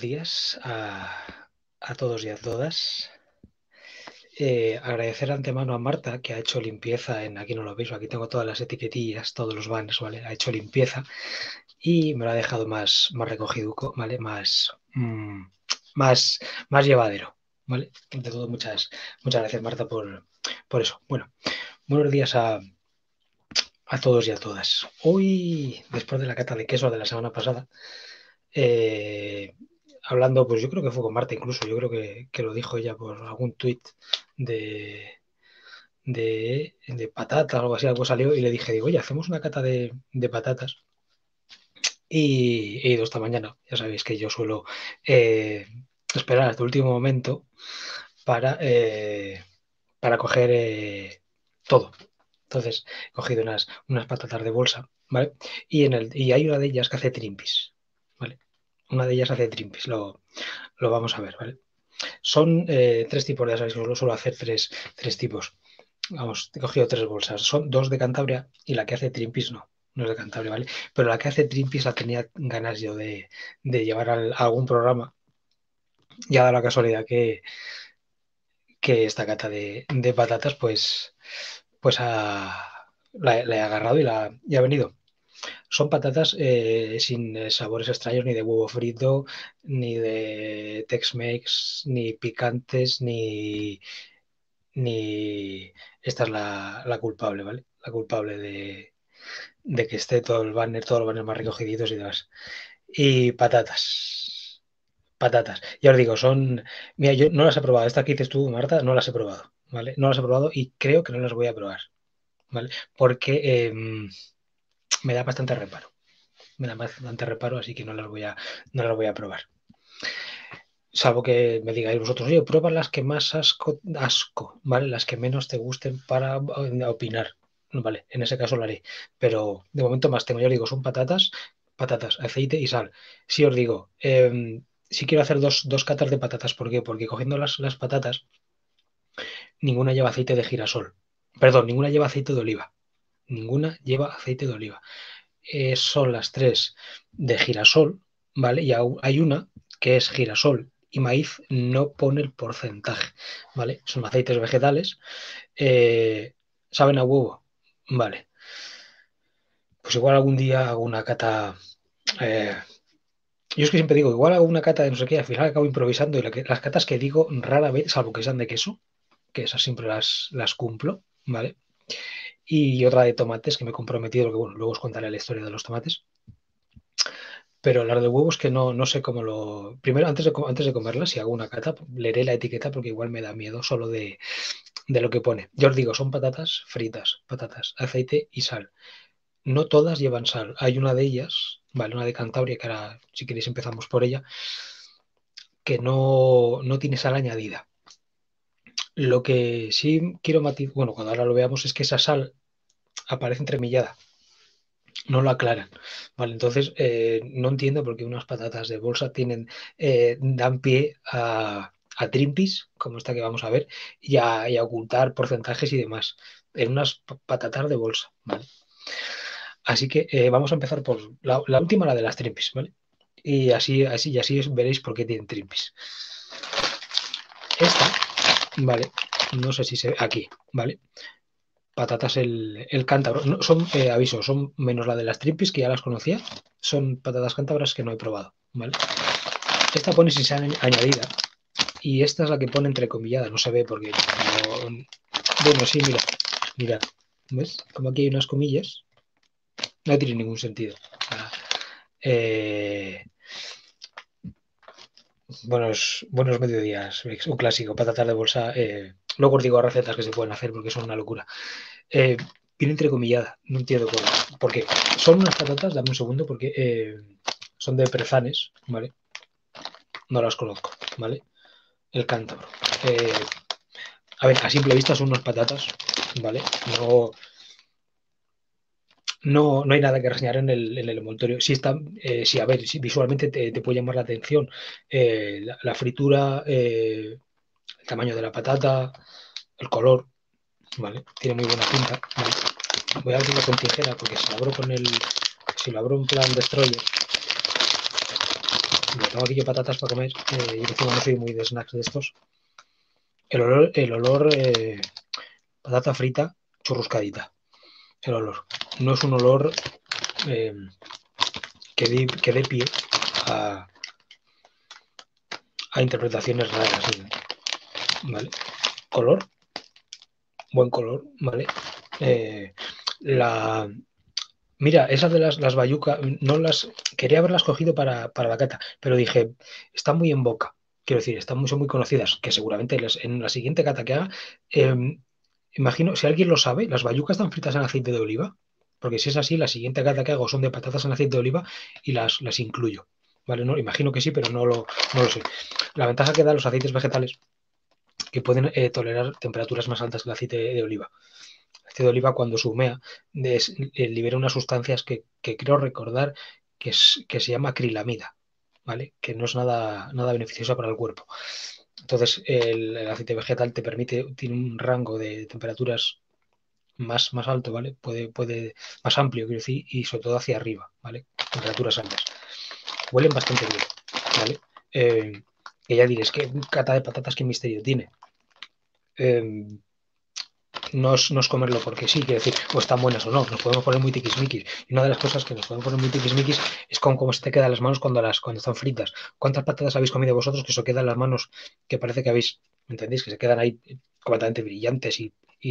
días a todos y a todas. Agradecer de antemano a Marta que ha hecho limpieza aquí no lo veis, aquí tengo todas las etiquetillas, todos los banners, ¿vale? Ha hecho limpieza y me lo ha dejado más recogido, ¿vale? Más, más llevadero, ¿vale? De todo, muchas gracias Marta por eso. Bueno, buenos días a todos y a todas. Hoy, después de la cata de queso de la semana pasada, hablando, pues yo creo que fue con Marta incluso, yo creo que lo dijo ella por algún tuit de, de patatas o algo así, algo salió y le dije, digo, oye, hacemos una cata de patatas y he ido esta mañana. Ya sabéis que yo suelo esperar hasta el último momento para coger todo. Entonces he cogido unas patatas de bolsa, ¿vale? Y hay una de ellas que hace trimpis, ¿vale? Una de ellas hace trimpis, lo vamos a ver, ¿vale? Son tres tipos, ya sabéis que suelo hacer tres tipos. Vamos, he cogido tres bolsas. Son dos de Cantabria y la que hace trimpis no es de Cantabria, ¿vale? Pero la que hace trimpis la tenía ganas yo de llevar a algún programa. Ya da la casualidad que esta cata de patatas, la he agarrado y ha venido. Son patatas sin sabores extraños, ni de huevo frito, ni de Tex-Mex, ni picantes, ni... Esta es la culpable, ¿vale? La culpable de que esté todos los banners más recogiditos y demás. Y patatas. Patatas. Ya os digo, son... Mira, yo no las he probado. Esta que dices tú, Marta, no las he probado, ¿vale? No las he probado y creo que no las voy a probar, ¿vale? Porque me da bastante reparo. Me da bastante reparo, así que no las voy a probar. Salvo que me digáis vosotros, oye, prueba las que más asco, ¿vale? Las que menos te gusten para opinar. Vale, en ese caso lo haré. Pero de momento más tengo, yo digo, son patatas, aceite y sal. Si os digo, si quiero hacer dos catas de patatas, ¿por qué? Porque cogiendo las patatas, ninguna lleva aceite de girasol. Perdón, ninguna lleva aceite de oliva. Ninguna lleva aceite de oliva. Son las tres de girasol, ¿vale? Y hay una que es girasol y maíz, no pone el porcentaje, ¿vale? Son aceites vegetales, saben a huevo, ¿vale? Pues igual algún día hago una cata. eh, yo es que siempre digo, igual hago una cata de no sé qué, al final acabo improvisando y las catas que digo rara vez, salvo que sean de queso, que esas siempre las cumplo, ¿vale? Y otra de tomates que me he comprometido, que bueno, luego os contaré la historia de los tomates. Pero las de huevos que no sé cómo lo... Primero, antes de comerla, si hago una cata, leeré la etiqueta porque igual me da miedo solo de lo que pone. Yo os digo, son patatas fritas, patatas, aceite y sal. No todas llevan sal. Hay una de ellas, vale, una de Cantabria, que ahora, si queréis, empezamos por ella, que no tiene sal añadida. Lo que sí quiero matizar, bueno, cuando ahora lo veamos, es que esa sal aparece entremillada. No lo aclaran. Vale, entonces no entiendo por qué unas patatas de bolsa dan pie a trimpis, como esta que vamos a ver, y a ocultar porcentajes y demás en unas patatas de bolsa, ¿vale? Así que vamos a empezar por la última, la de las trimpis, ¿vale? Y así veréis por qué tienen trimpis. Esta, ¿vale? No sé si se ve aquí, ¿vale? Patatas el cántabro. No, aviso, son menos la de las trimpis, que ya las conocía. Son patatas cántabras que no he probado, ¿vale? Esta pone si se han añadida. Y esta es la que pone entrecomillada. No se ve porque no... Bueno, sí, mira. ¿Ves? Como aquí hay unas comillas. No tiene ningún sentido. Eh, buenos mediodías. Un clásico, patatas de bolsa. Luego os digo recetas que se pueden hacer porque son una locura. Viene entrecomillada, no entiendo por qué. Son unas patatas, dame un segundo, porque son de Prezanes, ¿vale? No las conozco, ¿vale? El cántabro. A ver, a simple vista son unas patatas, ¿vale? No hay nada que reseñar en el envoltorio. Sí, sí, a ver, sí, visualmente te puede llamar la atención la fritura, el tamaño de la patata, el color, ¿vale? Tiene muy buena pinta, ¿vale? Voy a abrirlo con tijera porque si lo abro en plan destroyer, tengo aquí yo patatas para comer, y encima no soy muy de snacks de estos. El olor patata frita churruscadita. El olor. No es un olor eh, que dé pie a, a interpretaciones raras. ¿Vale? Color, buen color, ¿vale? La, Mira, esas de las bayucas, no las quería haberlas cogido para la cata, pero dije, están muy en boca. Quiero decir, son muy conocidas, que seguramente en la siguiente cata que haga, imagino, si alguien lo sabe, las bayucas están fritas en aceite de oliva, porque si es así, la siguiente cata que hago son de patatas en aceite de oliva y las incluyo. ¿Vale? No, imagino que sí, pero no lo sé. La ventaja que dan los aceites vegetales que pueden tolerar temperaturas más altas que el aceite de oliva. El aceite de oliva cuando se humea libera unas sustancias que creo recordar que se llama acrilamida, ¿vale? Que no es nada beneficiosa para el cuerpo. Entonces el aceite vegetal tiene un rango de temperaturas más alto, ¿vale? Más amplio, quiero decir, y sobre todo hacia arriba, ¿vale? Temperaturas altas. Huelen bastante bien, ¿vale? Que ya diréis, ¿qué cata de patatas qué misterio tiene? No es comerlo porque sí, quiero decir, o están buenas o no, nos podemos poner muy tiquismiquis. Y una de las cosas que nos podemos poner muy tiquismiquis es con cómo se te quedan las manos cuando están fritas. ¿Cuántas patatas habéis comido vosotros que se os quedan las manos que parece que habéis, ¿entendéis? Que se quedan ahí completamente brillantes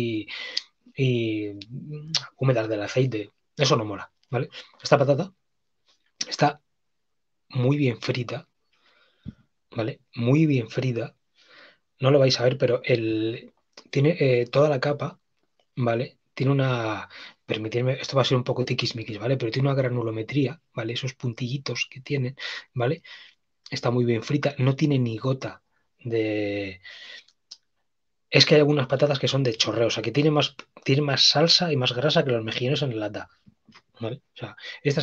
y húmedas del aceite. Eso no mola, ¿vale? Esta patata está muy bien frita, ¿vale? Muy bien frita. No lo vais a ver, pero tiene toda la capa, ¿vale? Tiene permitidme, esto va a ser un poco tiquismiquis, ¿vale? Pero tiene una granulometría, ¿vale? Esos puntillitos que tiene, ¿vale? Está muy bien frita, no tiene ni gota de... Es que hay algunas patatas que son de chorreo, o sea, que tiene más salsa y más grasa que los mejillones en lata, ¿vale? O sea, estas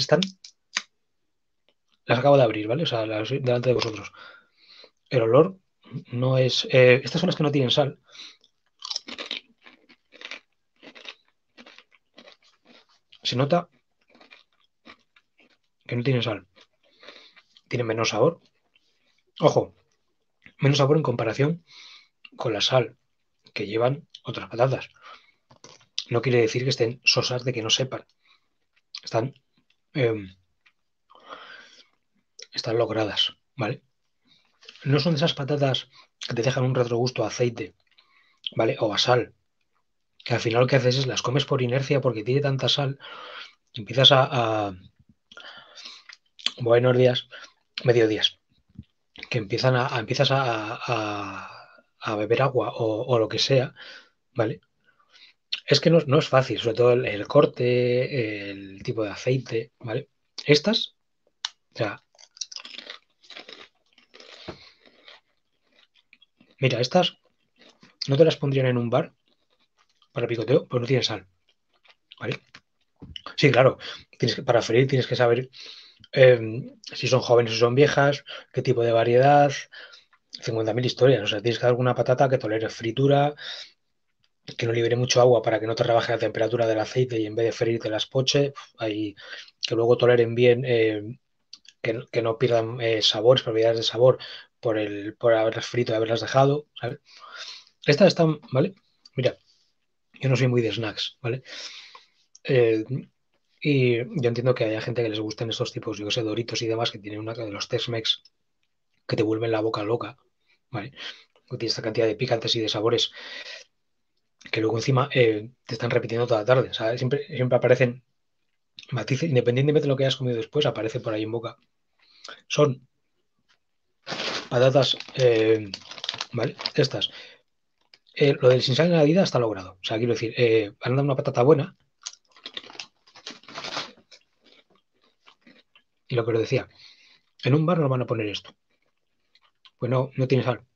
las acabo de abrir, ¿vale? O sea, las delante de vosotros. El olor no es... estas son las que no tienen sal. Se nota que no tienen sal. Tienen menos sabor. Ojo, menos sabor en comparación con la sal que llevan otras patatas. No quiere decir que estén sosas de que no sepan. Están, eh, están logradas, ¿vale? No son de esas patatas que te dejan un retrogusto a aceite, ¿vale? O a sal, que al final lo que haces es las comes por inercia porque tiene tanta sal, empiezas buenos días, mediodías, que empiezas a beber agua o lo que sea, ¿vale? Es que no es fácil, sobre todo el corte, el tipo de aceite, ¿vale? Estas, o sea, mira, estas no te las pondrían en un bar para picoteo, pues no tiene sal, ¿vale? Sí, claro, para freír tienes que saber si son jóvenes o son viejas, qué tipo de variedad, 50.000 historias, o sea, tienes que dar alguna patata que tolere fritura, que no libere mucho agua para que no te rebaje la temperatura del aceite y en vez de freír te las poche, ahí, que luego toleren bien, que no pierdan sabores, propiedades de sabor por haberlas frito y haberlas dejado, ¿sabes? Estas están, ¿vale? Mira, yo no soy muy de snacks, ¿vale? Eh, y yo entiendo que haya gente que les gusten estos tipos, yo que sé, Doritos y demás, que tienen una de los Tex-Mex que te vuelven la boca loca, ¿vale? Que tiene esta cantidad de picantes y de sabores que luego encima te están repitiendo toda la tarde, ¿sabes? Siempre aparecen matices, independientemente de lo que hayas comido después, aparece por ahí en boca. Son patatas, ¿vale? Estas. Lo del sin sal en la vida está logrado. O sea, quiero decir, han dado una patata buena y lo que os decía, en un bar no van a poner esto. Pues no tiene sal.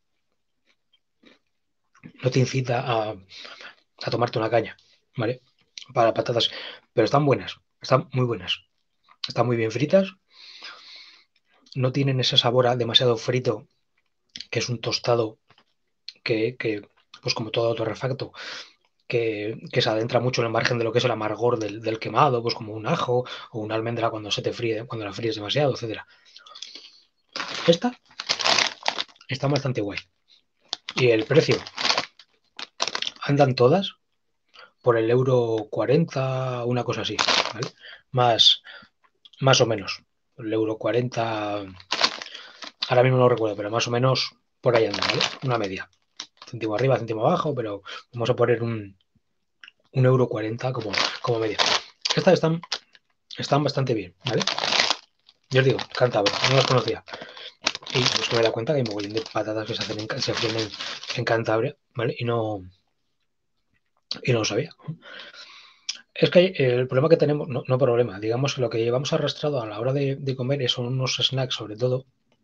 No te incita a tomarte una caña, ¿vale? Para patatas, pero están buenas, están muy buenas, están muy bien fritas, no tienen ese sabor a demasiado frito, que es un tostado pues como todo torrefacto, que se adentra mucho en el margen de lo que es el amargor del quemado, pues como un ajo o una almendra cuando se te fríe, cuando la fríes demasiado, etcétera. Esta está bastante guay. Y el precio, andan todas por el €40, una cosa así, ¿vale? Más o menos. El €40, ahora mismo no lo recuerdo, pero más o menos por ahí anda, ¿vale? Una media. Céntimo arriba, céntimo abajo, pero vamos a poner un €40 como media. Estas están bastante bien, ¿vale? Yo os digo, cántabro, no las conocía. Y es que me da cuenta que hay un mogollón de patatas que se hacen en Cantabria, ¿vale? Y no lo sabía. Es que el problema que tenemos, no problema, digamos que lo que llevamos arrastrado a la hora de comer son unos snacks, sobre todo,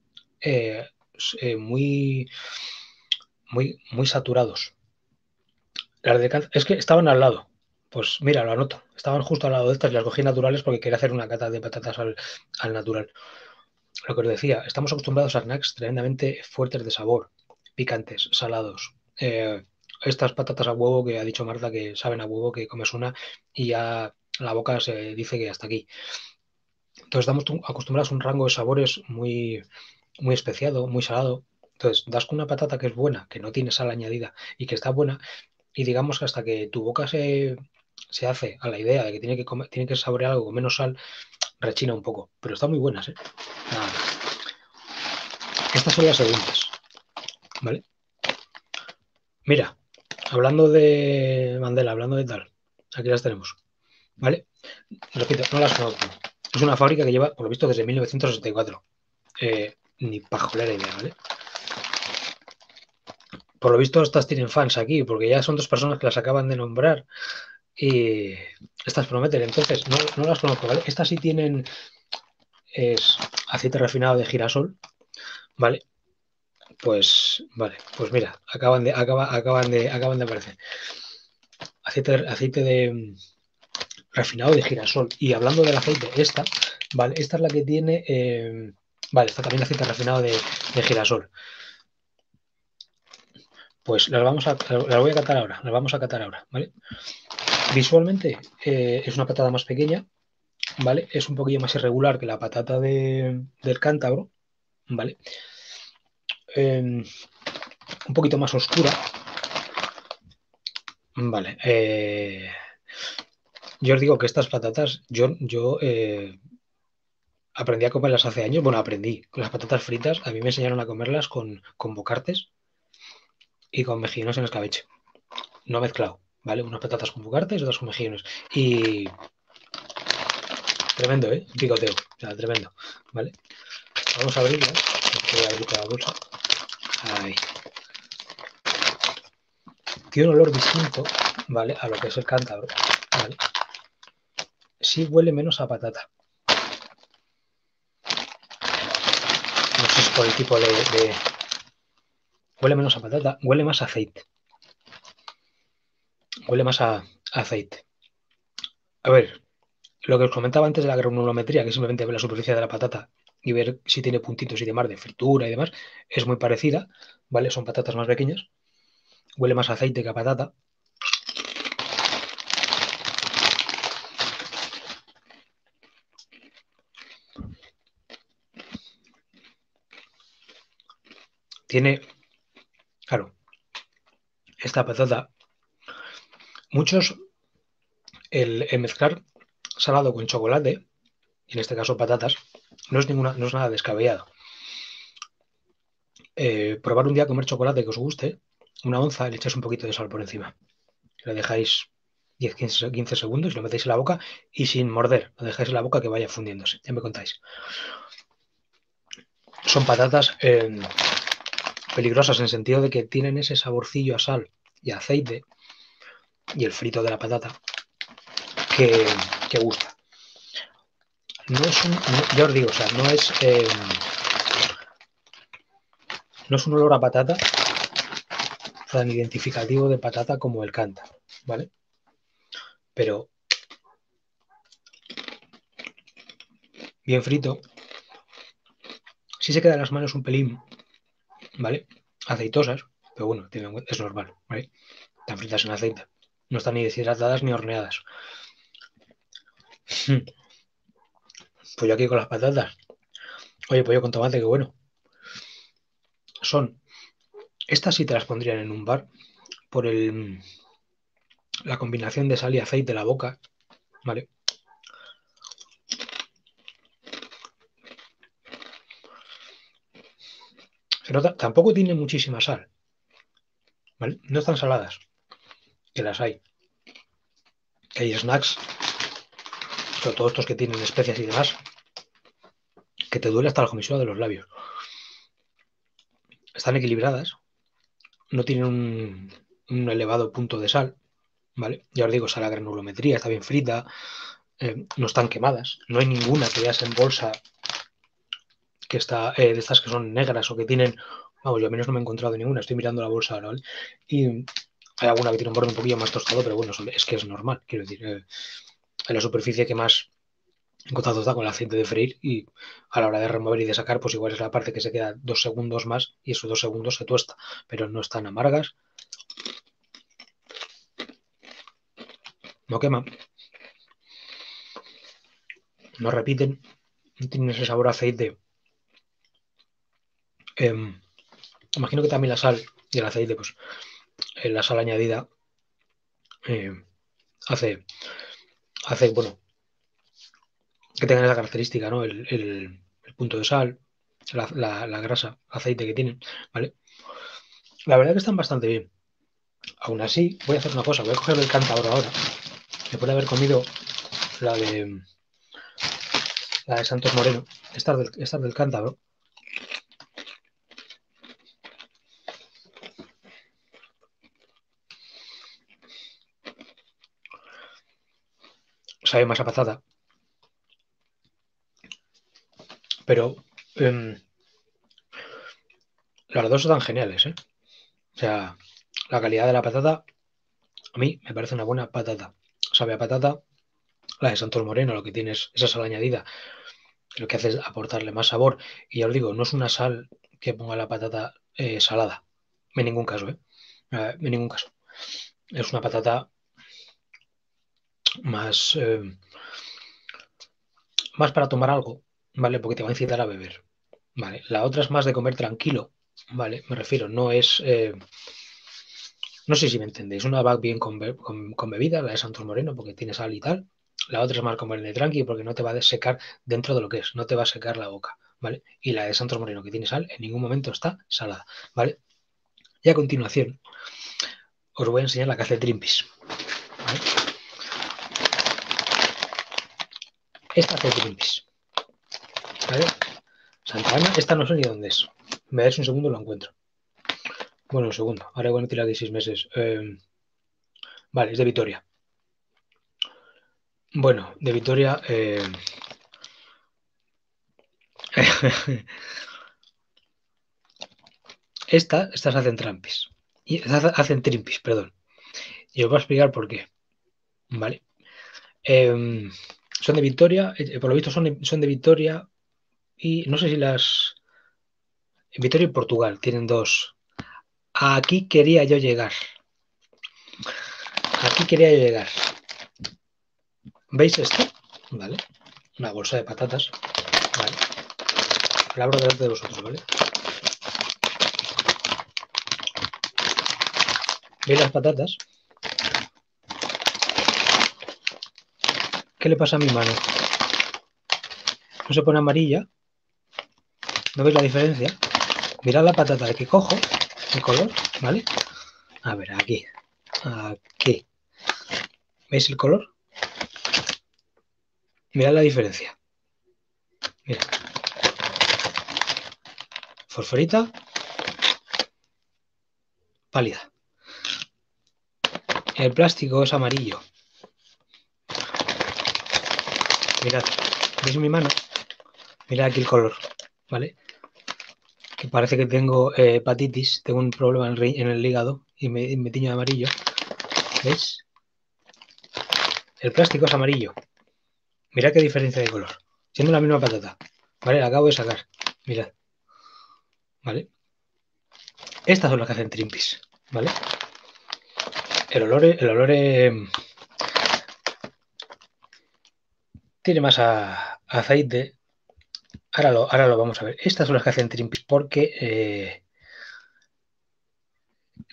muy, muy saturados. Es que estaban al lado. Pues mira, lo anoto. Estaban justo al lado de estas y las cogí naturales porque quería hacer una cata de patatas al natural. Lo que os decía, estamos acostumbrados a snacks tremendamente fuertes de sabor, picantes, salados. Estas patatas a huevo que ha dicho Marta que saben a huevo, que comes una y ya la boca se dice que hasta aquí. Entonces estamos acostumbrados a un rango de sabores muy especiado, muy salado. Entonces das con una patata que es buena, que no tiene sal añadida y que está buena, y digamos que hasta que tu boca se hace a la idea de que tiene que saborear algo con menos sal, rechina un poco. Pero están muy buenas, ¿eh? Nada. Estas son las segundas, ¿vale? Mira, hablando de Mandela, hablando de tal, aquí las tenemos, ¿vale? Repito, no las conozco. Es una fábrica que lleva, por lo visto, desde 1964. Ni pajolera idea, ¿vale? Por lo visto, estas tienen fans aquí, porque ya son dos personas que las acaban de nombrar y estas prometen. Entonces, no las conozco, ¿vale? Estas sí tienen es aceite refinado de girasol, ¿vale? Vale, pues mira, acaban de aparecer. Aceite de refinado de girasol. Y hablando del aceite, ¿vale? Esta es la que tiene, vale, está también aceite refinado de girasol. Pues las voy a catar ahora, las vamos a catar ahora, ¿vale? Visualmente es una patata más pequeña, ¿vale? Es un poquillo más irregular que la patata del cántabro, ¿vale? Un poquito más oscura, ¿vale? Yo os digo que estas patatas, yo aprendí a comerlas hace años, bueno, aprendí con las patatas fritas, a mí me enseñaron a comerlas con bocartes y con mejillones en escabeche, no mezclado, ¿vale? Unas patatas con bocartes y otras con mejillones. Y tremendo, ¿eh? Picoteo, o sea, tremendo, ¿vale? Vamos a abrirlas, voy a abrir la bolsa. Ahí. Tiene un olor distinto, ¿vale? A lo que es el cántabro, ¿vale? Sí huele menos a patata. No sé si por el tipo huele menos a patata, huele más a aceite. Huele más a aceite. A ver, lo que os comentaba antes de la granulometría, que es simplemente ver la superficie de la patata y ver si tiene puntitos y demás de fritura y demás, es muy parecida, ¿vale? Son patatas más pequeñas. Huele más a aceite que a patata. Tiene, claro, esta patata, muchos, el mezclar salado con chocolate, y en este caso patatas, no es nada descabellado. Probar un día comer chocolate que os guste, una onza, le echáis un poquito de sal por encima. Lo dejáis 10-15 segundos y lo metéis en la boca y sin morder, lo dejáis en la boca que vaya fundiéndose. Ya me contáis. Son patatas peligrosas en el sentido de que tienen ese saborcillo a sal y a aceite y el frito de la patata que gusta. No es ya os digo, o sea, no es un olor a patata tan identificativo de patata como el cántaro, ¿vale? Pero bien frito, sí se quedan las manos un pelín, ¿vale? Aceitosas, pero bueno, es normal, ¿vale? Están fritas en aceite. No están ni deshidratadas ni horneadas. Pues yo aquí con las patatas. Oye, pollo con tomate, qué bueno. son, estas sí te las pondrían en un bar por la combinación de sal y aceite de la boca, ¿vale? Se nota, tampoco tiene muchísima sal, ¿vale? No están saladas, que las hay. Que hay snacks, sobre todo estos que tienen especias y demás, que te duele hasta la comisura de los labios. Están equilibradas, no tienen un elevado punto de sal, ¿vale? Ya os digo, sal a granulometría, está bien frita, no están quemadas, no hay ninguna que veas en bolsa que está, de estas que son negras o que tienen, vamos, yo al menos no me he encontrado ninguna, estoy mirando la bolsa ahora, ¿vale? Y hay alguna que tiene un borde un poquillo más tostado, pero bueno, es que es normal, quiero decir, en la superficie que más en contacto está con el aceite de freír y a la hora de remover y de sacar, pues igual es la parte que se queda 2 segundos más y esos 2 segundos se tuesta, pero no están amargas, no queman, no repiten, no tienen ese sabor a aceite. Imagino que también la sal y el aceite, pues la sal añadida eh, hace, bueno, que tengan esa característica, ¿no? El punto de sal, la grasa, aceite que tienen, ¿vale? La verdad que están bastante bien. Aún así, voy a hacer una cosa, voy a coger el cántabro ahora, después de haber comido la de Santos Moreno, esta del cántabro. Sabe más a patata, pero las dos están geniales, ¿eh? O sea, la calidad de la patata, a mí me parece una buena patata. Sabe a patata, la de Santos Moreno, lo que tiene es esa sal añadida, lo que hace es aportarle más sabor. Y ya os digo, no es una sal que ponga la patata salada, en ningún caso, ¿eh? En ningún caso. Es una patata más, más para tomar algo, ¿vale? Porque te va a incitar a beber, ¿vale? La otra es más de comer tranquilo, ¿vale? Me refiero, no es... no sé si me entendéis, una va bien con bebida, la de Santos Moreno, porque tiene sal y tal. La otra es más comer de tranqui, porque no te va a secar dentro de lo que es, no te va a secar la boca, ¿vale? Y la de Santos Moreno, que tiene sal, en ningún momento está salada, ¿vale? Y a continuación, os voy a enseñar la que hace Trimpis, ¿vale? Esta hace Trimpis, ¿vale? Santa Ana, esta no sé ni dónde es. Me dais un segundo y lo encuentro. Bueno, un segundo. Ahora voy a tirar de 6 meses. Vale, es de Vitoria. Bueno, de Vitoria. Estas hacen trampis. Y hacen trimpis, perdón. Y os voy a explicar por qué. Vale. Son de Vitoria. Por lo visto son de Vitoria. Y no sé si las. En Vitoria y Portugal tienen dos. Aquí quería yo llegar. Aquí quería yo llegar. ¿Veis esto? Vale. Una bolsa de patatas. Vale. La abro delante de vosotros, ¿vale? ¿Veis las patatas? ¿Qué le pasa a mi mano? No se pone amarilla. ¿No veis la diferencia? Mirad la patata de que cojo, el color, ¿vale? A ver, aquí. Aquí. ¿Veis el color? Mirad la diferencia. Mira. Fosforita. Pálida. El plástico es amarillo. Mirad. ¿Veis mi mano? Mirad aquí el color, ¿vale? Que parece que tengo hepatitis, tengo un problema en el hígado y me tiño de amarillo. ¿Veis? El plástico es amarillo. Mirad qué diferencia de color. Siendo la misma patata. ¿Vale? La acabo de sacar. Mirad. ¿Vale? Estas son las que hacen trimpis. ¿Vale? El olor tiene más a aceite. Ahora lo vamos a ver. Estas son las que hacen trimpis porque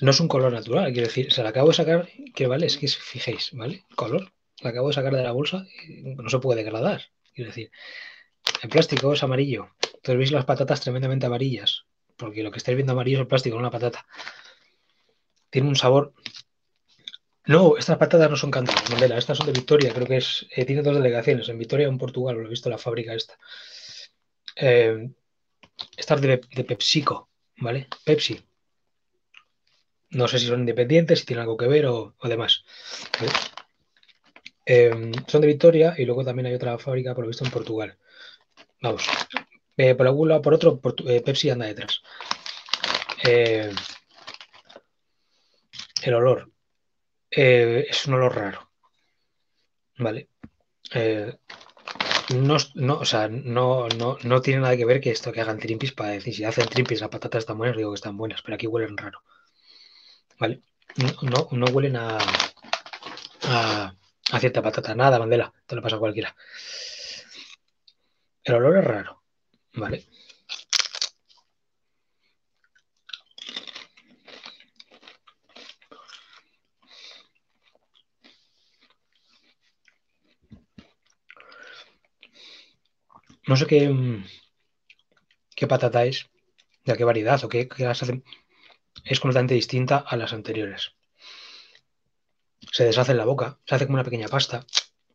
No es un color natural, quiero decir, se la acabo de sacar, que vale, es que si fijéis, ¿vale? Color, la acabo de sacar de la bolsa y no se puede degradar. Quiero decir, el plástico es amarillo. Entonces veis las patatas tremendamente amarillas, porque lo que estáis viendo amarillo es el plástico, no la patata. Tiene un sabor. No, estas patatas no son cantadas, Mandela, estas son de Victoria, creo que es. Tiene dos delegaciones, en Victoria y en Portugal, lo he visto en la fábrica esta. Estas de PepsiCo, ¿vale? Pepsi. No sé si son independientes, si tienen algo que ver o demás. ¿Vale? Son de Victoria y luego también hay otra fábrica, por lo visto, en Portugal. Vamos. Por algún lado, por otro, Pepsi anda detrás. El olor. Es un olor raro. ¿Vale? O sea, no tiene nada que ver que esto que hagan trimpis para decir si hacen trimpis las patatas están buenas, digo que están buenas, pero aquí huelen raro. ¿Vale? No huelen a cierta patata, nada, Mandela, te lo pasa a cualquiera. El olor es raro, ¿vale? No sé qué patata es, de qué variedad o qué las hacen. Es completamente distinta a las anteriores. Se deshace en la boca, se hace como una pequeña pasta.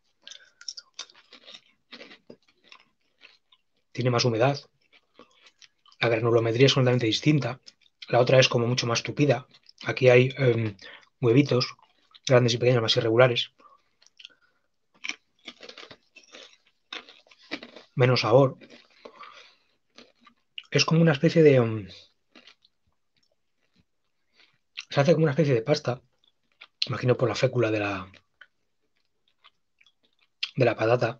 Tiene más humedad. La granulometría es completamente distinta. La otra es como mucho más tupida. Aquí hay huevitos, grandes y pequeños, más irregulares. Menos sabor. Es como una especie de. Se hace como una especie de pasta. Imagino por la fécula de la patata.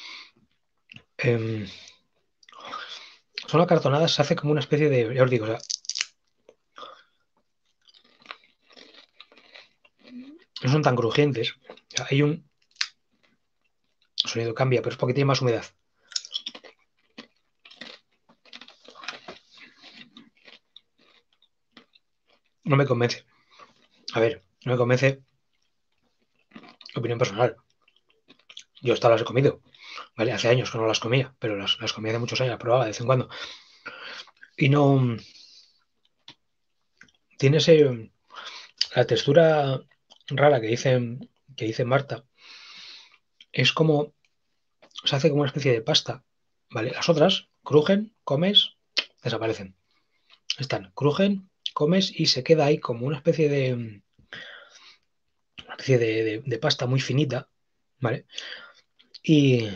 Son acartonadas, se hace como una especie de. Ya os digo, o sea, no son tan crujientes. O sea, hay un. El sonido cambia, pero es porque tiene más humedad. No me convence. A ver, no me convence. Opinión personal. Yo estas las he comido. ¿Vale? Hace años que no las comía, pero las comía hace muchos años, las probaba de vez en cuando. Y no. Tiene la textura rara que dice Marta. Es como. Se hace como una especie de pasta. ¿Vale? Las otras crujen, comes, desaparecen. Están, crujen, comes y se queda ahí como una especie de pasta muy finita, ¿vale? Y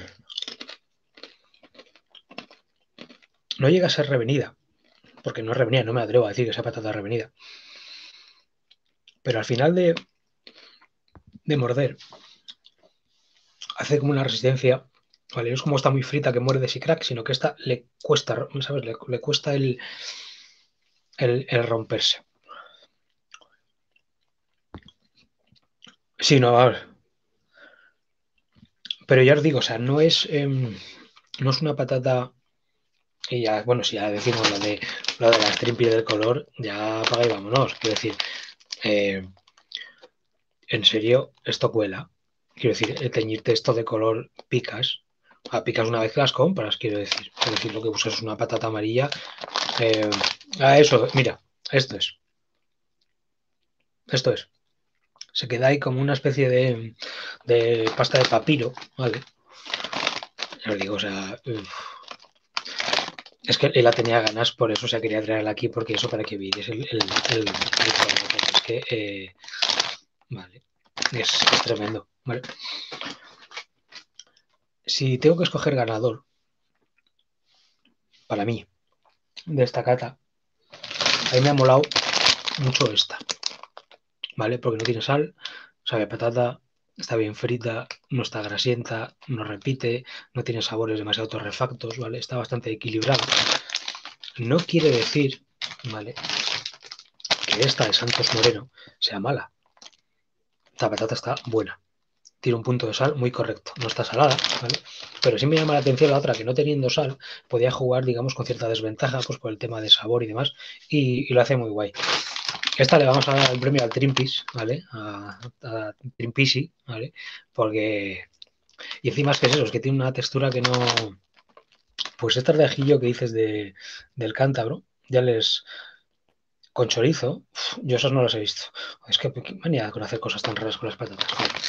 no llega a ser revenida, porque no es revenida, no me atrevo a decir que sea patata revenida. Pero al final de morder, hace como una resistencia, ¿vale? No es como está muy frita que muerde y crack, sino que esta le cuesta, ¿sabes? Le cuesta el romperse. Sí, no, a ver. Pero ya os digo, o sea, no es una patata. Y ya, bueno, si ya decimos lo de la strimpy del color, ya apaga y vámonos. Quiero decir, en serio, esto cuela. Quiero decir, teñirte esto de color picas. Picas una vez que las compras, quiero decir. Es decir, lo que usas es una patata amarilla. Eso, mira, esto es. Esto es. Se queda ahí como una especie de pasta de papiro, ¿vale? Ya os digo, o sea, es que la tenía ganas, por eso, o sea, quería traerla aquí, porque eso para que veáis el es que, vale, es tremendo, ¿vale? Si tengo que escoger ganador, para mí, de esta cata, a mí me ha molado mucho esta, ¿vale? Porque no tiene sal, sabe a patata, está bien frita, no está grasienta, no repite, no tiene sabores demasiado torrefactos, ¿vale? Está bastante equilibrado. No quiere decir, ¿vale?, que esta de Santos Moreno sea mala. Esta patata está buena. Tiene un punto de sal muy correcto. No está salada, ¿vale? Pero sí me llama la atención la otra, que no teniendo sal, podía jugar, digamos, con cierta desventaja, pues por el tema de sabor y demás, y lo hace muy guay. Esta le vamos a dar el premio al Trimpis, ¿vale? A Trimpisi, ¿vale? Porque... Y encima es que es eso, es que tiene una textura que no... Pues estas de ajillo que dices del cántabro, ya les... Con chorizo, yo esas no las he visto. Es que qué manía con hacer cosas tan raras con las patatas.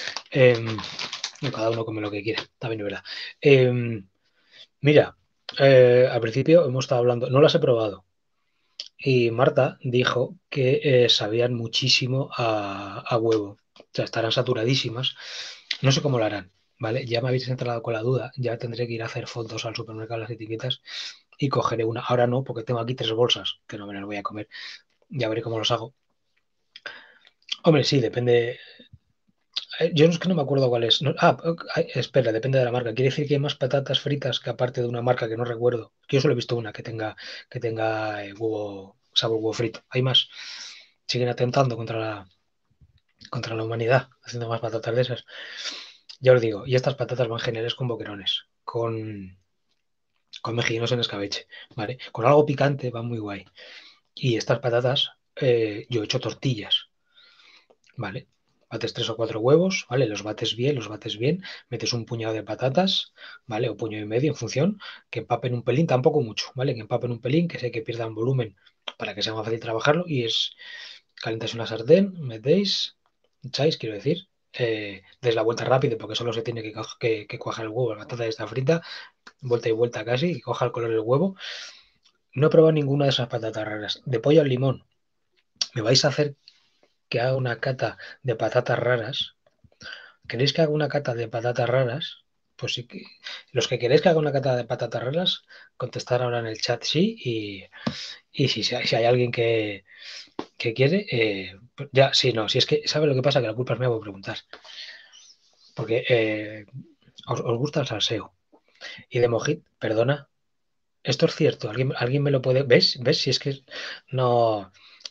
Cada uno come lo que quiere, también es verdad. Mira, al principio hemos estado hablando, no las he probado, y Marta dijo que sabían muchísimo a huevo. O sea, estarán saturadísimas. No sé cómo lo harán, ¿vale? Ya me habéis entrado con la duda. Ya tendré que ir a hacer fotos al supermercado las etiquetas y cogeré una. Ahora no, porque tengo aquí 3 bolsas que no me las voy a comer. Ya veré cómo los hago. Hombre, sí, depende. Yo es que no me acuerdo cuál es. Espera, depende de la marca. Quiere decir que hay más patatas fritas que aparte de una marca que no recuerdo. Yo solo he visto una que tenga huevo, sabor huevo frito. Hay más. Siguen atentando contra la humanidad, haciendo más patatas de esas. Ya os digo, y estas patatas van generales con boquerones, con mejillones en escabeche, ¿vale? Con algo picante va muy guay. Y estas patatas, yo he hecho tortillas, ¿vale? Bates 3 o 4 huevos, ¿vale? Los bates bien, metes un puñado de patatas, ¿vale? O puño y medio en función, que empapen un pelín, tampoco mucho, ¿vale? Que empapen un pelín, que sé que pierdan volumen para que sea más fácil trabajarlo. Y es, calentáis una sartén, metéis, echáis, quiero decir, des la vuelta rápido porque solo se tiene que cuajar el huevo, la patata está frita, vuelta y vuelta casi, y coja el color del huevo. No he probado ninguna de esas patatas raras. De pollo al limón, me vais a hacer que haga una cata de patatas raras. ¿Queréis que haga una cata de patatas raras? Pues sí que los que queréis que haga una cata de patatas raras, contestar ahora en el chat sí. Y si hay alguien que quiere, ya, sí, no. Si es que, ¿sabe lo que pasa? Que la culpa es mía por preguntar. Porque os gusta el salseo. Y de mojito, perdona, esto es cierto. ¿Alguien me lo puede. ¿Ves? Si es que no.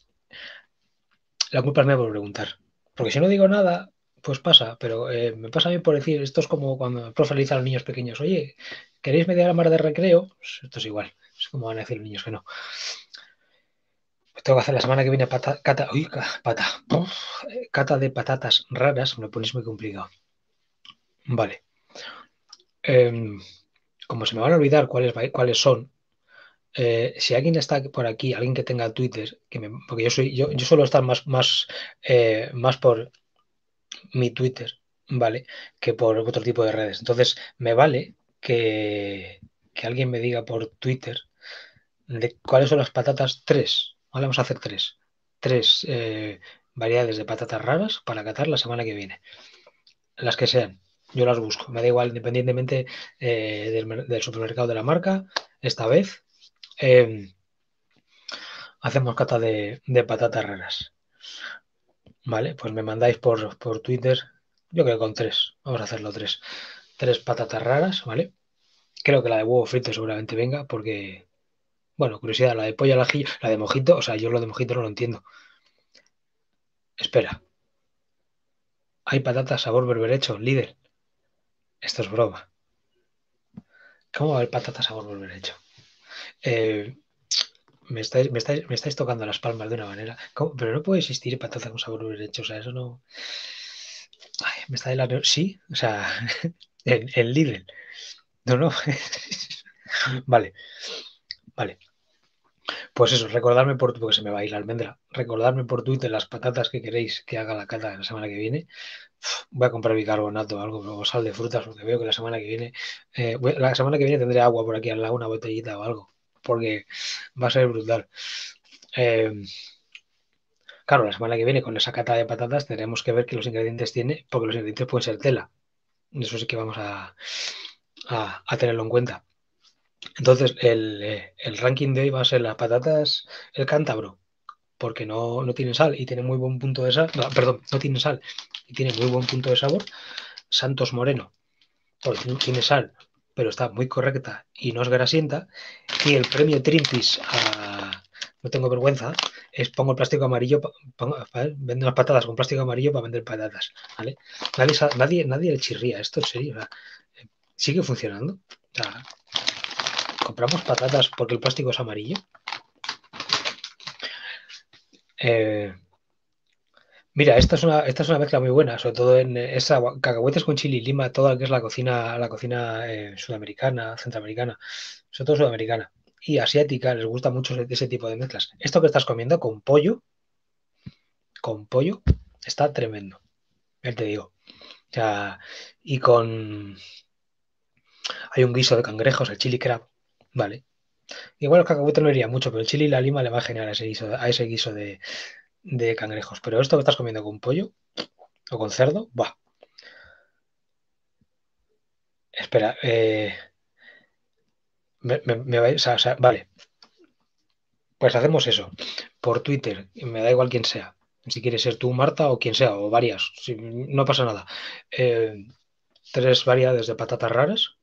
La culpa es mía por preguntar. Porque si no digo nada, pues pasa. Pero me pasa a mí por decir, esto es como cuando el profe le dice a los niños pequeños, oye, ¿queréis media hora más de recreo? Pues esto es igual. Es como van a decir los niños que no. Pues tengo que hacer la semana que viene cata de patatas raras. Me lo ponéis muy complicado. Vale. Em, como se me van a olvidar cuáles son, si alguien está por aquí, alguien que tenga Twitter, porque yo suelo estar más por mi Twitter, ¿vale? Que por otro tipo de redes. Entonces, me vale que alguien me diga por Twitter de cuáles son las patatas tres. ¿Vale? Vamos a hacer tres. Tres variedades de patatas raras para catar la semana que viene. Las que sean. Yo las busco. Me da igual, independientemente del supermercado de la marca. Esta vez. eh, hacemos cata de patatas raras. Vale, pues me mandáis por Twitter, yo creo que con tres, vamos a hacerlo tres. Tres patatas raras, ¿vale? Creo que la de huevo frito seguramente venga, porque, bueno, curiosidad, la de pollo al ajillo, la de mojito, o sea, yo lo de mojito no lo entiendo. Espera, hay patatas sabor berberecho, líder. Esto es broma. ¿Cómo va a haber patatas sabor berberecho? Eh, me estáis tocando las palmas de una manera. Pero no puede existir patata con sabor berberecho, o sea, eso no. Ay, me está de la. Sí, o sea, en Lidl. No, no. Vale, vale. Pues eso, recordadme porque se me va a ir la almendra. Recordadme por Twitter las patatas que queréis que haga la cata la semana que viene. Voy a comprar bicarbonato o algo, o sal de frutas, porque veo que la semana que viene, la semana que viene tendré agua por aquí al lado, una botellita o algo, porque va a ser brutal. Eh, claro, la semana que viene con esa cata de patatas tendremos que ver qué los ingredientes tiene, porque los ingredientes pueden ser tela. Eso sí que vamos a tenerlo en cuenta. Entonces, el ranking de hoy va a ser las patatas, el cántabro, porque no tiene sal y tiene muy buen punto de sal. No, perdón, no tiene sal y tiene muy buen punto de sabor. Santos Moreno, pues no tiene sal, pero está muy correcta y no es grasienta. Y el premio Trimpis no tengo vergüenza, es pongo el plástico amarillo, vendo unas patatas con plástico amarillo para vender patatas, ¿vale? Nadie le chirría esto, en serio, o sea, sigue funcionando. O sea, compramos patatas porque el plástico es amarillo. Mira, esta es una mezcla muy buena, sobre todo en esa cacahuetes con chili y lima, toda lo que es la cocina sudamericana, centroamericana, sobre todo sudamericana y asiática, les gusta mucho ese tipo de mezclas. Esto que estás comiendo con pollo, está tremendo, ya te digo. O sea, y hay un guiso de cangrejos, el chili crab, ¿vale? Igual los cacahuetes no iría mucho, pero el chili y la lima le va a generar a ese guiso de cangrejos. Pero esto que estás comiendo con pollo o con cerdo, ¡buah! Espera, vale, pues hacemos eso por Twitter, y me da igual quién sea. Si quieres ser tú, Marta, o quien sea, o varias, no pasa nada. Eh, 3 variedades de patatas raras.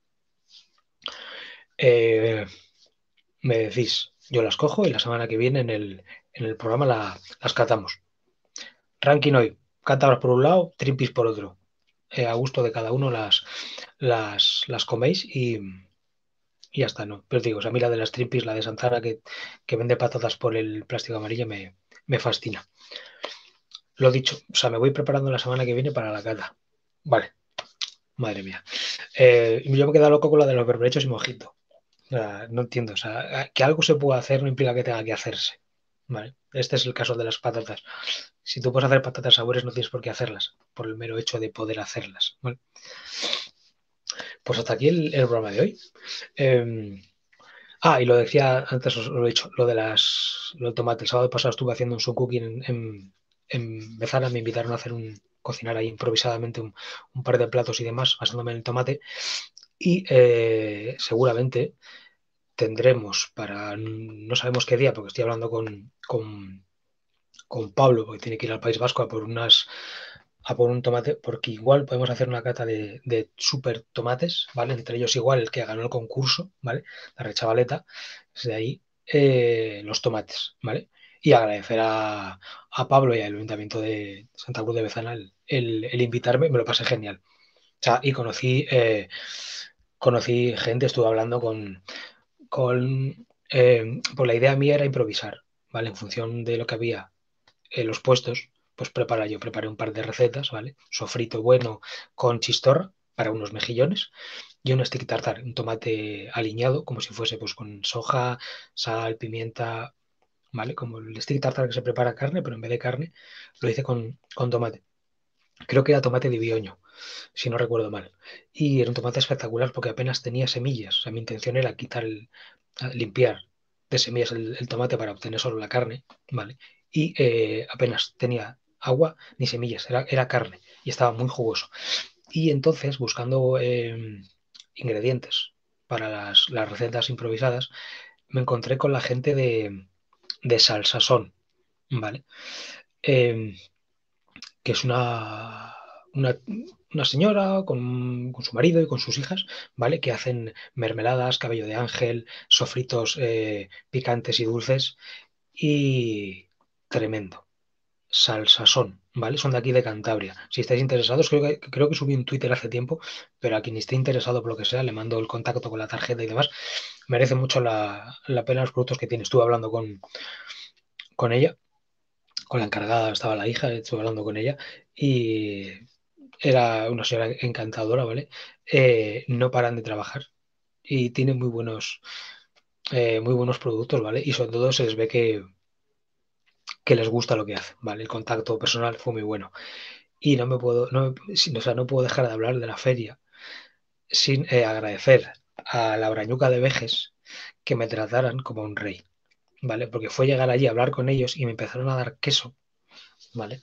eh, Me decís, yo las cojo y la semana que viene en el programa las catamos. Ranking hoy, cántabras por un lado, trimpis por otro. A gusto de cada uno las coméis y ya está, ¿no? Pero os digo, o sea, a mí la de las trimpis, la de Santana que vende patatas por el plástico amarillo me fascina. Lo dicho, o sea, me voy preparando la semana que viene para la cata. Vale, madre mía. Yo me quedo loco con la de los berberechos y mojito. O sea, no entiendo. O sea, que algo se pueda hacer no implica que tenga que hacerse. Vale. Este es el caso de las patatas. Si tú puedes hacer patatas sabores, no tienes por qué hacerlas, por el mero hecho de poder hacerlas. ¿Vale? Pues hasta aquí el programa de hoy. Eh, y lo decía antes, os lo he dicho, lo del tomate. El sábado pasado estuve haciendo un sun cooking en Bezana, me invitaron a hacer cocinar ahí improvisadamente un par de platos y demás, basándome en el tomate. Y seguramente tendremos no sabemos qué día, porque estoy hablando con Pablo, porque tiene que ir al País Vasco a por un tomate, porque igual podemos hacer una cata de super tomates, ¿vale? Entre ellos igual el que ganó el concurso, ¿vale? La Rechavaleta, desde ahí los tomates, ¿vale? Y agradecer a Pablo y al Ayuntamiento de Santa Cruz de Bezana el invitarme, me lo pasé genial. O sea, y conocí gente, estuve hablando pues la idea mía era improvisar, ¿vale? En función de lo que había en los puestos, pues preparé un par de recetas, ¿vale? Sofrito bueno con chistorra para unos mejillones y un stick tartar, un tomate aliñado, como si fuese pues con soja, sal, pimienta, ¿vale? Como el stick tartar que se prepara carne, pero en vez de carne lo hice con tomate. Creo que era tomate de Bioño, si no recuerdo mal. Y era un tomate espectacular porque apenas tenía semillas. O sea, mi intención era limpiar de semillas el tomate para obtener solo la carne, ¿vale? Y apenas tenía agua ni semillas, era carne y estaba muy jugoso. Y entonces, buscando ingredientes para las recetas improvisadas, me encontré con la gente de Salsasón, ¿vale? Em, que es una, una señora con su marido y con sus hijas, ¿vale? Que hacen mermeladas, cabello de ángel, sofritos picantes y dulces y tremendo. Salsasón, ¿vale? Son de aquí de Cantabria. Si estáis interesados, creo que subí un Twitter hace tiempo, pero a quien esté interesado por lo que sea, le mando el contacto con la tarjeta y demás. Merece mucho la pena los productos que tiene. Estuve hablando con ella, con la encargada, estaba la hija, estuve hablando con ella y era una señora encantadora, ¿vale? No paran de trabajar y tienen muy buenos productos, ¿vale? Y sobre todo se les ve que les gusta lo que hacen, ¿vale? El contacto personal fue muy bueno. Y no me puedo, no, o sea, no puedo dejar de hablar de la feria sin agradecer a la Brañuca de Vejes que me trataran como un rey, ¿vale? Porque fue llegar allí a hablar con ellos y me empezaron a dar queso, ¿vale?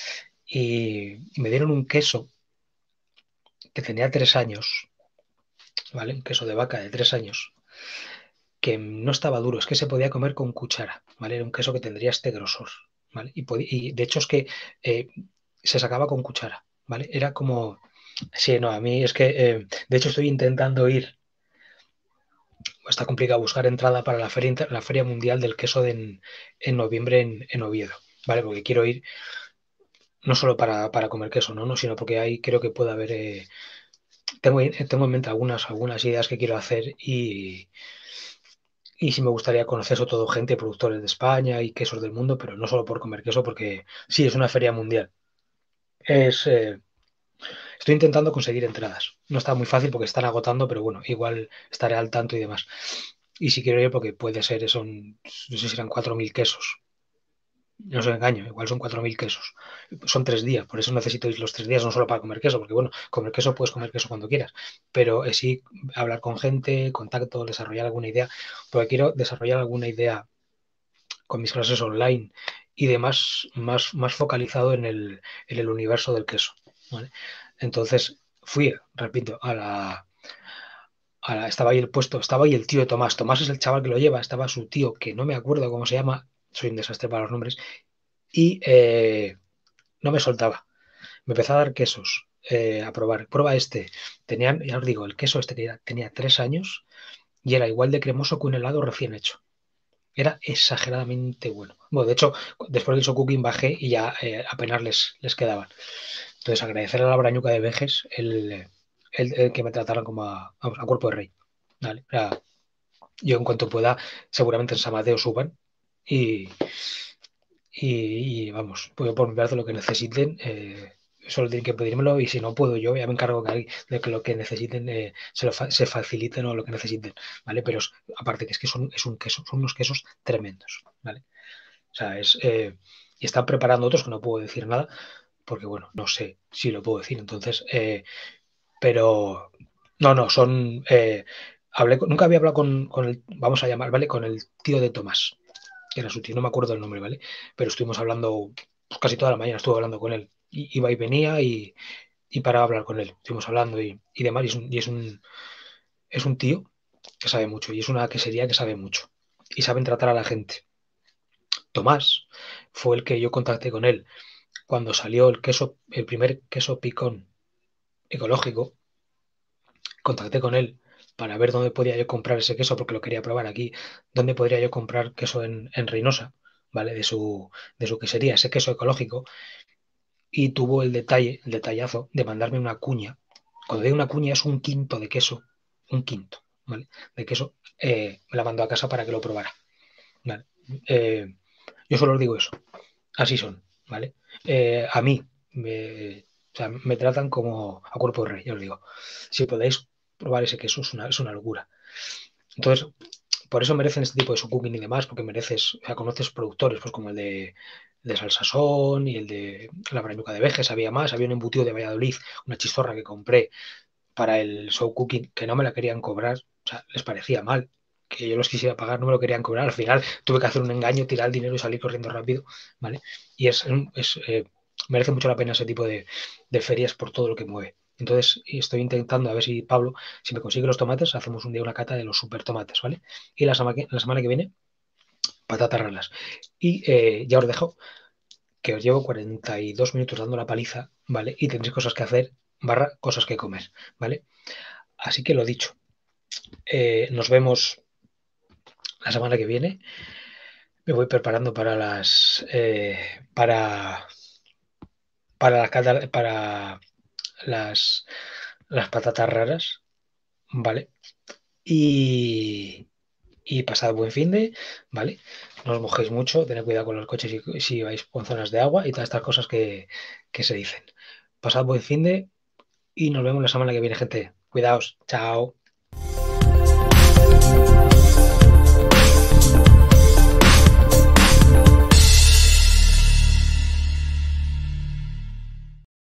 Y me dieron un queso que tenía 3 años, ¿vale? Un queso de vaca de 3 años, que no estaba duro, es que se podía comer con cuchara, ¿vale? Era un queso que tendría este grosor, ¿vale? Y de hecho es que eh, se sacaba con cuchara, ¿vale? Era como, sí, no, a mí es que, de hecho estoy intentando ir, está complicado buscar entrada para la feria mundial del queso en noviembre en Oviedo, ¿vale? Porque quiero ir no solo para comer queso, ¿no? Sino porque ahí creo que puede haber, tengo en mente algunas ideas que quiero hacer Y sí me gustaría conocer sobre todo gente, productores de España y quesos del mundo, pero no solo por comer queso, porque sí, es una feria mundial. Es, estoy intentando conseguir entradas. No está muy fácil porque están agotando, pero bueno, igual estaré al tanto y demás. Y si quiero ir, porque puede ser, son, no sé si eran 4.000 quesos. No os engaño, igual son 4.000 quesos. Son 3 días, por eso necesito ir los 3 días, no solo para comer queso, porque bueno, comer queso puedes comer queso cuando quieras, pero sí hablar con gente, contacto, desarrollar alguna idea, porque quiero desarrollar alguna idea con mis clases online y demás, más focalizado en el universo del queso. ¿Vale? Entonces fui, repito, estaba ahí el puesto, estaba ahí el tío de Tomás. Tomás es el chaval que lo lleva, estaba su tío, que no me acuerdo cómo se llama, soy un desastre para los nombres, y no me soltaba. Me empezó a dar quesos a probar. Prueba este. Tenían, ya os digo, el queso este tenía 3 años y era igual de cremoso que un helado recién hecho. Era exageradamente bueno. Bueno, de hecho, después del cooking bajé y ya apenas les quedaban. Entonces, agradecer a la Brañuca de Vejes el que me trataran como a cuerpo de rey. ¿Vale? O sea, yo en cuanto pueda, seguramente en Samadeo suban y, y vamos, puedo por mi parte lo que necesiten. Solo tienen que pedírmelo y si no puedo yo, ya me encargo de que lo que necesiten se faciliten o lo que necesiten, ¿vale? Pero aparte que es que es un queso, son unos quesos tremendos, ¿vale? O sea, y están preparando otros que no puedo decir nada porque, bueno, no sé si lo puedo decir, entonces, pero no, no, nunca había hablado con el, vamos a llamar, ¿vale? Con el tío de Tomás, que era su tío, no me acuerdo el nombre, ¿vale? Pero estuvimos hablando, pues, casi toda la mañana estuve hablando con él. Iba y venía y para hablar con él. Estuvimos hablando y demás, y es un tío que sabe mucho, y es una quesería que sabe mucho. Y saben tratar a la gente. Tomás fue el que yo contacté con él cuando salió el primer queso picón ecológico. Contacté con él para ver dónde podía yo comprar ese queso, porque lo quería probar aquí, dónde podría yo comprar queso en Reynosa, ¿vale? De su quesería, ese queso ecológico, y tuvo el detallazo de mandarme una cuña. Cuando digo una cuña es un quinto de queso, un quinto, ¿vale? De queso, me la mandó a casa para que lo probara, ¿vale? Eh, yo solo os digo eso, así son, ¿vale? A mí, o sea, me tratan como a cuerpo de rey, ya os digo. Si podéis probar ese queso, es una locura. Entonces, por eso merecen este tipo de cooking y demás, porque mereces, o sea, conoces productores, pues como el de Salsasón y el de la Brañuca de Vejes, había un embutido de Valladolid, una chistorra que compré para el show cooking, que no me la querían cobrar, o sea, les parecía mal que yo los quisiera pagar, no me lo querían cobrar, al final tuve que hacer un engaño, tirar el dinero y salir corriendo rápido, ¿vale? Y merece mucho la pena ese tipo de ferias por todo lo que mueve. Entonces, estoy intentando a ver si Pablo, si me consigue los tomates, hacemos un día una cata de los super tomates, ¿vale? Y la semana que viene, patatas ralas. Y ya os dejo que os llevo 42 minutos dando la paliza, ¿vale? Y tendréis cosas que hacer, barra cosas que comer, ¿vale? Así que lo dicho, nos vemos la semana que viene. Me voy preparando para las, las patatas raras, ¿vale? Y, y pasad buen fin de, ¿vale? No os mojéis mucho, tened cuidado con los coches si vais por zonas de agua y todas estas cosas que se dicen. Pasad buen fin de y nos vemos la semana que viene, gente. Cuidaos, chao.